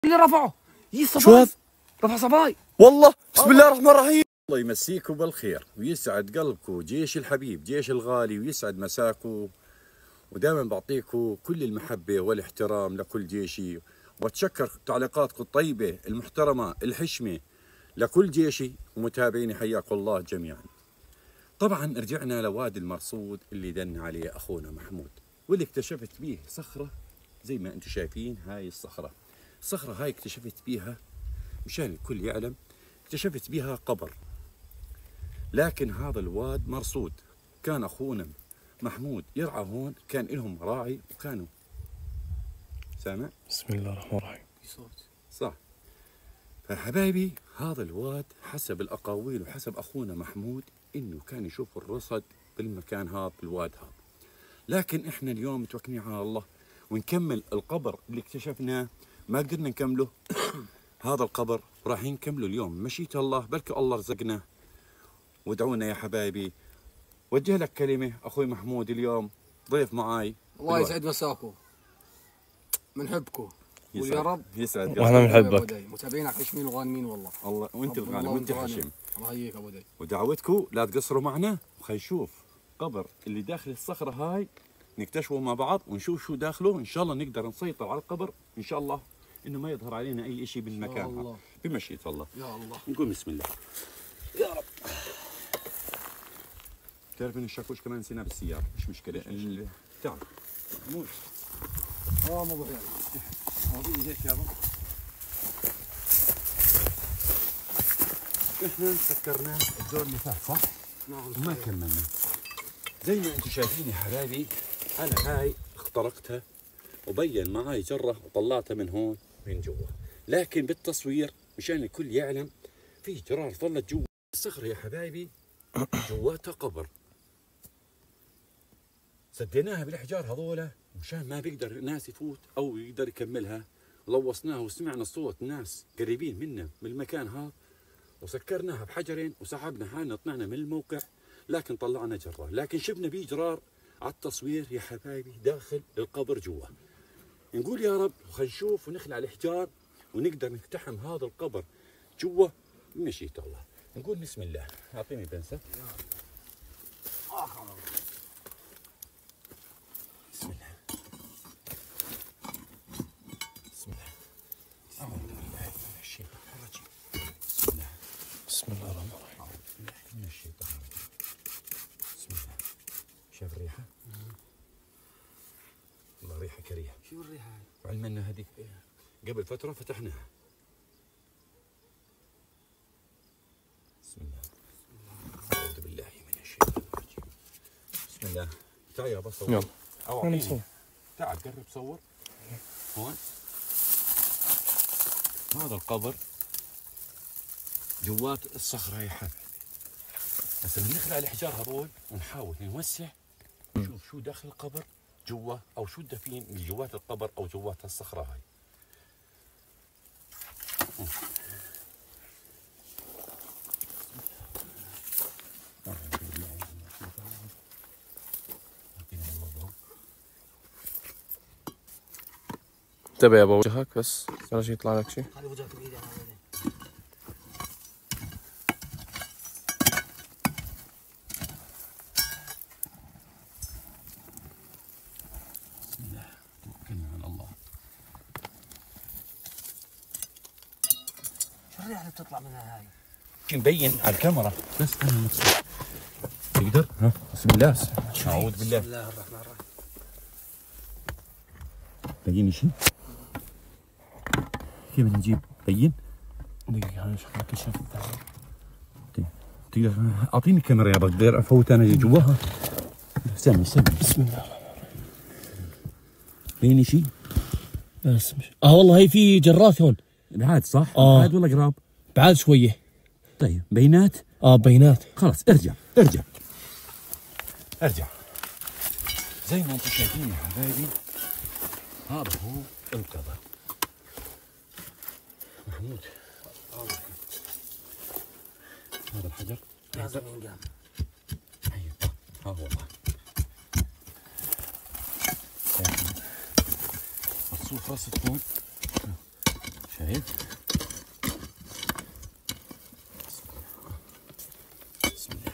اللي رفعه شو هذا؟ رفع صباي والله. بسم الله الرحمن الرحيم. الله يمسيكم بالخير ويسعد قلبكم، جيش الحبيب جيش الغالي، ويسعد مساكم، ودائما بعطيكم كل المحبة والاحترام لكل جيشي، واتشكر تعليقاتكم الطيبة المحترمة الحشمة لكل جيشي ومتابعيني، حياكم الله جميعا. طبعا رجعنا لوادي المرصود اللي دن عليه اخونا محمود، واللي اكتشفت بيه صخرة زي ما انتم شايفين. هاي الصخرة هاي اكتشفت بيها مشان الكل يعلم، اكتشفت بها قبر. لكن هذا الواد مرصود، كان اخونا محمود يرعى هون، كان لهم راعي وكانوا سامع. بسم الله الرحمن الرحيم. صح. فحبايبي هذا الواد حسب الاقاويل وحسب اخونا محمود انه كان يشوف الرصد بالمكان هذا بالواد هذا. لكن احنا اليوم متوكلين على الله ونكمل القبر اللي اكتشفناه، ما قدرنا نكمله. هذا القبر راح نكمله اليوم مشيئة الله، بلكي الله رزقنا. وادعونا يا حبايبي. وجه لك كلمة اخوي محمود، اليوم ضيف معاي. الله يسعد مساكم، بنحبكم ويا رب يسعد واحنا بنحبك. متابعينك حشمين وغانمين والله. الله وانت الغالي وانت الحشم. الله يحييك ابو داي. ودعوتكم لا تقصروا معنا، وخي نشوف قبر اللي داخل الصخرة هاي، نكتشفه مع بعض ونشوف شو داخله. ان شاء الله نقدر نسيطر على القبر ان شاء الله، انه ما يظهر علينا اي شيء بالمكان هذا بمشيئة الله. يا الله. نقول بسم الله يا رب. تعرف ان الشاكوش كمان نسيناه بالسيارة، مش مشكلة. تعال محمود. ما ابو حيال هذه هيك يابا. احنا سكرناه الدور اللي فات صح؟ نعم. وما كملنا. زي ما انتم شايفين يا حبايبي، انا هاي اخترقتها وبين معاي جرة وطلعتها من هون من جوا، لكن بالتصوير مشان الكل يعلم في جرار ظلت جوا الصخرة يا حبايبي، جواتها قبر. سديناها بالحجار هذولا مشان ما بيقدر الناس يفوت او يقدر يكملها. لوصناها وسمعنا صوت ناس قريبين منا من المكان هذا، وسكرناها بحجرين وسحبنا حالنا طلعنا من الموقع، لكن طلعنا جرار. لكن شفنا بيه جرار على التصوير يا حبايبي داخل القبر جوا. نقول يا رب خلينا نشوف ونخلع الحجار ونقدر نقتحم هذا القبر جوا بمشيئة الله. نقول بسم الله. اعطيني بنسة. بسم الله. بسم الله. أعوذ بالله من الشيطان الرجيم. بسم الله. بسم الله الرحمن الرحيم. أعوذ بالله من الشيطان الرجيم. بسم الله. شايف الريحة؟ والله ريحة كريهة. شو الريحة هاي؟ وعلما ان هذيك قبل فترة فتحناها. بسم الله. أعوذ بالله من الشيطان الرجيم. بسم الله. تعال يا بصور. يلا. أو أعطيني. تعال قرب صور. هون. هذا القبر جوات الصخرة يا حبيبي. بس بنخلع الحجار هذول ونحاول نوسع نشوف شو داخل القبر جوا، او شو الدفين اللي جوات القبر او جوات الصخرة هاي. انتبه يا ابو وجهك بس بلاش يطلع لك شيء. خلي وجهك بعيد عن هذا. بسم الله توكلنا على الله. شو الريحة اللي بتطلع منها هاي؟ مبين على الكاميرا بس انا مبسوط. تقدر؟ ها بسم الله. اعوذ بالله. بسم الله الرحمن الرحيم. بين شيء؟ كيف بدنا نجيب؟ بين؟ دقيقة هاي شكلها كشف. تقدر اعطيني الكاميرا يا بقدر افوت انا جواها. استنى بسم الله الرحمن الرحيم. بين شيء؟ بس مش والله هي في جرات هون بعاد صح؟ بعاد ولا قراب؟ بعاد شوية. طيب بينات؟ بينات. خلاص ارجع. زي ما انتم شايفين يا حبايبي، هذا هو القبر. محمود هذا الحجر لازم ينقام. ايوه ها هو الله. الصوفة ستكون شايف؟ بسم الله.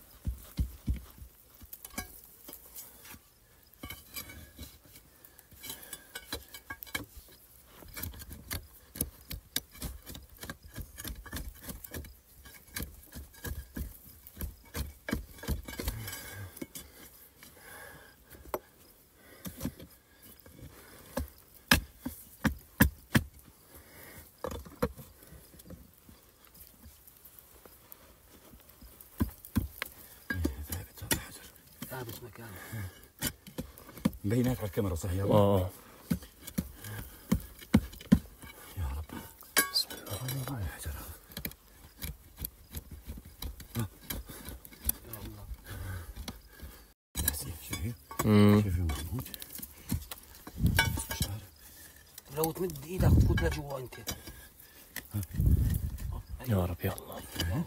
ثابت مكانه. مبينات على الكاميرا صح يا اه يا رب. بسم الله. الحجر يا الله. شايف؟ امم شايف يا محمود؟ مش عارف. لو تمد ايدك وتفوت لجوا انت. يا رب يا الله. يا الله.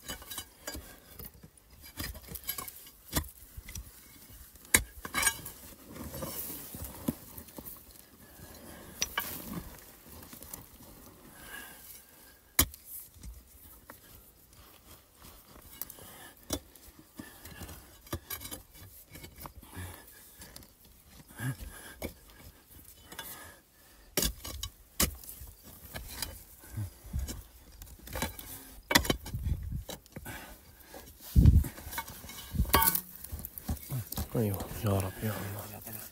ايوه يا رب يا الله.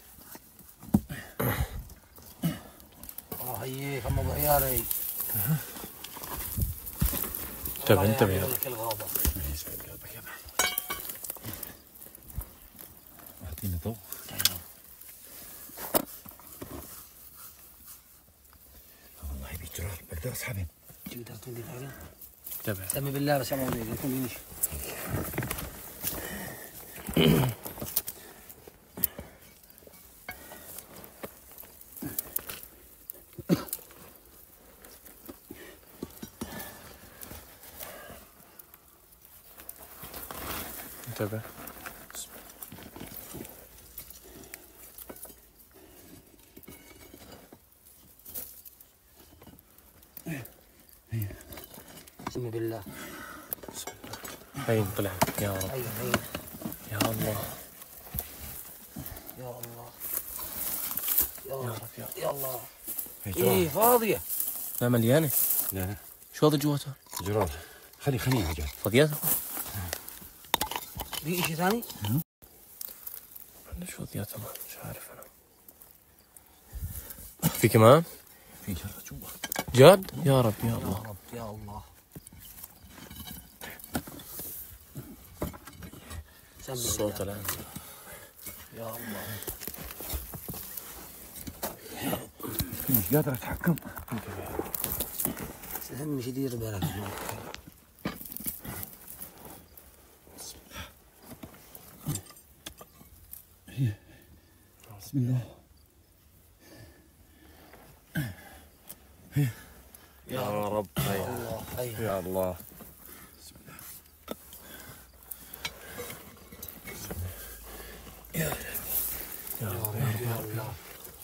هيك هم ابو عياري. انتبه انتبه يا رب. الغابة. يسعد قلبك يا محمود. اعطيني ضوء. والله يبي جرار بقدر اسحبين. تقدر تمدي فعلا؟ انتبه. سمي بالله بس يا مولي لا تمدينيش. انتبه. سمي بالله. هين طلع يا رب. ايوه هي. يا الله يا الله. يا يا الله. رب يا يا الله. جرار. ايه فاضية. لا مليانة. لا لا شو هذا جواتها؟ جرار. خليه رجال. فضياتها؟ في شيء ثاني؟ شو فضياتها مش عارف انا. في كمان؟ في جرار جوا. جد؟ يا رب يا يا الله. رب يا الله. سمي الصوت بالله. الان. يا الله. مش قادر اتحكم. بس اهم شيء دير بالك. بسم الله. يا رب يا الله. ايوه. يا الله. يا رب يا الله.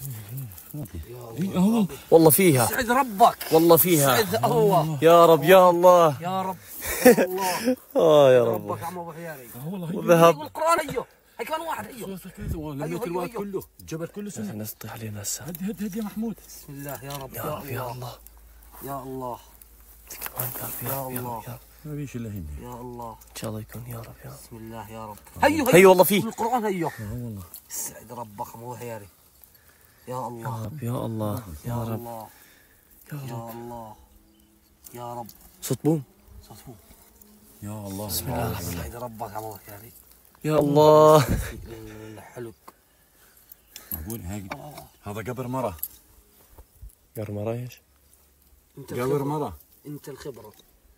هو والله فيها. سعد ربك. والله فيها. سعد الله. يا رب يا الله. يا رب. يا الله. يا رب. ربك عم ابو حياري. والله وذهب. والقران ايوه. هي كمان واحد ايوه. لميت الواد كله. الجبل كله سنة. الناس تطيح علينا هسه. هد يا محمود. بسم الله يا رب. يا رب يا الله. يا الله. كمان قال يا يا رب يا الله. رب يا رب. ما بيش الا هن. يا الله. ان شاء الله يكون يا رب يا رب. بسم الله يا رب. هيو هي والله فيه. القران هيو. والله. سعد ربك ابو حياري. يا يا الله. رب يا الله. يا يا رب الله. يا يا رب. الله. يا رب. صوت بوم. صفو. يا الله. بسم الله. سعد ربك ابو حياري. يا الله. الحلق. معقول هاي هذا قبر مرة. قبر مرة ايش؟ انت قبر الخبرة. مرة. انت الخبره.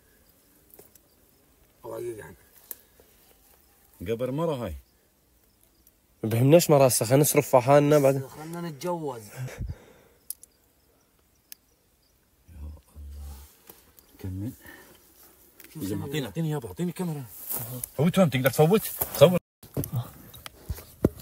رقيق يعني. قبر مرة هاي. ما بهمناش مرة هسه خلينا نصرف على حالنا بعدين. خلنا نتجوز. كمل. شو إذا سمي بالله؟ اعطيني يابا اعطيني الكاميرا. فوتهم تقدر تصوت؟ صور.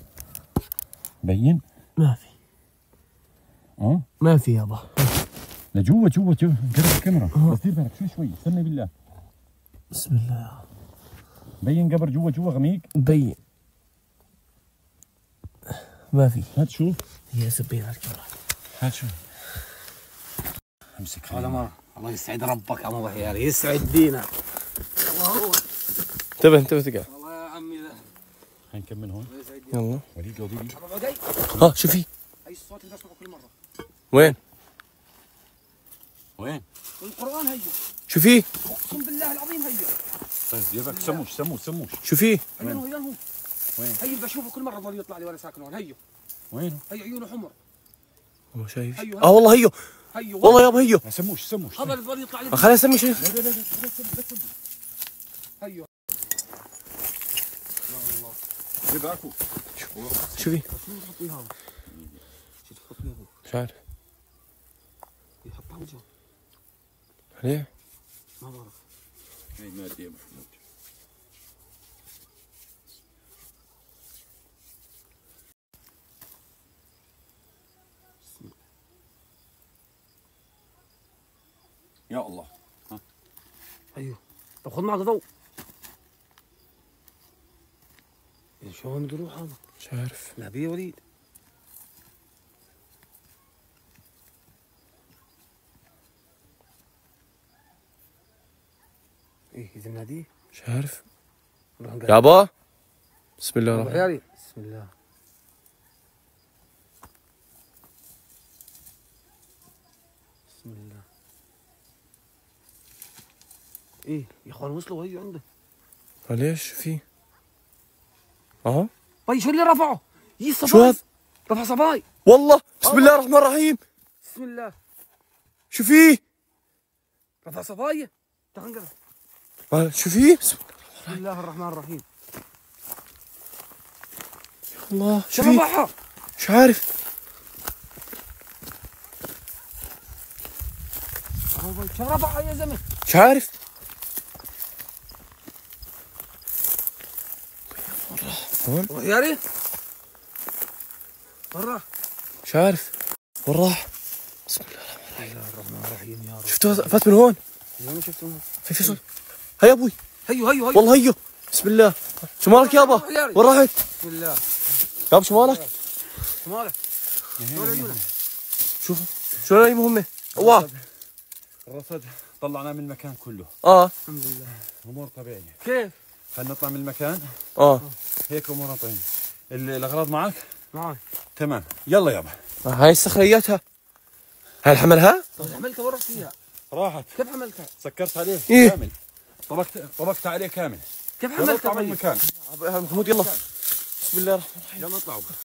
بين؟ ما في. اه ما في يابا. لجوا جوا جوا قرب الكاميرا بس دير بالك شوي استنى بالله. بسم الله. بين قبر جوا غميق. مبين. ما في. هات شوف. هي سبين على الكاميرا. هات شوف. امسك هذا ما الله يسعد ربك يا ابو حيار، يسعد دينك. انتبه تقع. والله يا عمي ذا. خلينا نكمل هون. يلا. وليد وديدي. ها شو في؟ اي الصوت اللي بسمعه كل مره. وين؟ وين؟ القران هيو. شو في؟ اقسم بالله العظيم هيو. طيب يبك سموش. شو في؟ هيو هو. وين؟ هيو بشوفه كل مره ضل يطلع لي وانا ساكن هون. هيو. وين؟ هيو عيونه حمر. ما شايف. هيو. والله هيو. هيو والله يابا هيو. سموش. هذا اللي ضل يطلع لي. خليني اسمي شيء. لا هيو. يباكو. شو في؟ شو تحط لي هذا؟ شو تحط لي ابوك؟ مش عارف. يحطها وجهه. ليه؟ ما بعرف. هاي مادة يا محمود. يا الله. ايوه. طب خذ معك ضوء. شو وين بده يروح هذا؟ مش عارف. لا بيه وليد. ايه اذا ناديه. مش عارف. يابا. بسم الله ابو الرحمن. حياري. بسم الله. بسم الله. ايه يا اخوان وصلوا هيو عنده. ليش شو في؟ اهو. طيب شو اللي رفعه؟ يي صباي. شو هذا؟ رفع صباي. والله بسم الله الرحمن الرحيم. بسم الله. شو في؟ رفع صباي. تعال نقرب. شو في؟ بسم الله الرحمن الرحيم. الله شو شو في؟ رفعها؟ مش عارف. شو رفعها يا زلمه؟ مش عارف. هون ياري برا. مش عارف. وين راح؟ بسم الله الرحمن الرحيم يا رب. شفته فات من هون. ما شفته. في صوت. هيا ابوي. هيو والله هيو. بسم الله. شو مالك يابا؟ وين رحت؟ بسم الله. يابا شو مالك؟ شو مالك؟ شو عيونك؟ شوف شو هاي مهمة. واه. الرصد طلعناه من المكان كله. الحمد لله. امور طبيعيه. كيف؟ خلينا نطلع من المكان. هيك امورنا طبيعيه. الاغراض معك؟ معي. تمام يلا يابا. هاي الصخرياتها. هاي الحملها؟ طيب حملتها وين رحت فيها؟ راحت. كيف حملتها؟ سكرت عليه إيه؟ كامل. طبقت عليه كامل. كيف يلا حملتها اطلع من طيب؟ المكان. محمود يلا. بسم الله الرحمن الرحيم. يلا اطلعوا.